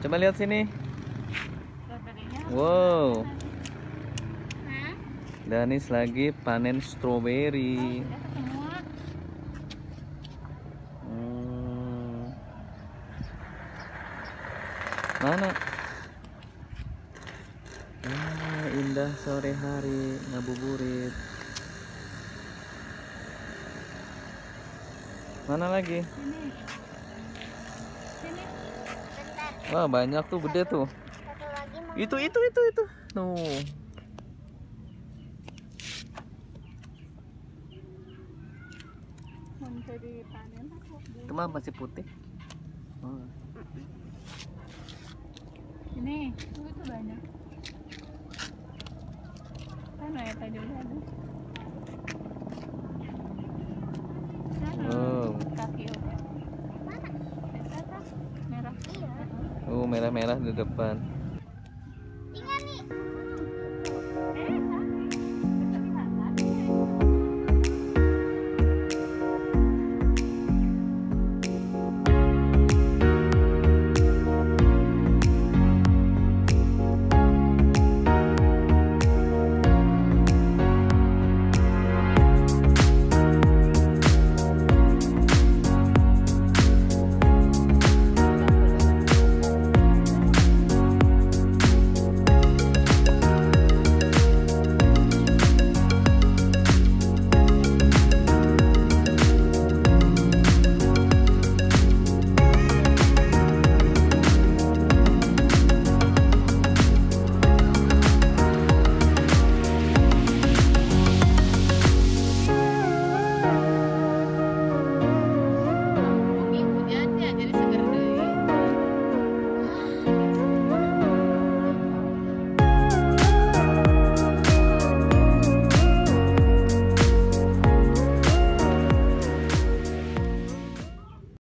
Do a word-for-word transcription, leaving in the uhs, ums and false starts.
Coba lihat sini. Stroberinya Wow. Hah? Danis lagi panen stroberi. Udah semua. Hmm. Mana? Ah, indah sore hari ngabuburit. Mana lagi? Sini. Sini. Bentar. Wah, banyak tuh, gede tuh. Satu lagi mau. Itu itu itu itu. Tuh. Mau dipanen aku. Itu mah masih putih. Oh. Ini, tuh itu banyak. Kan ya tadi udah ada. Sana. Wow. Kaki udah. Mana? Merah. Iya. Oh, merah-merah di depan.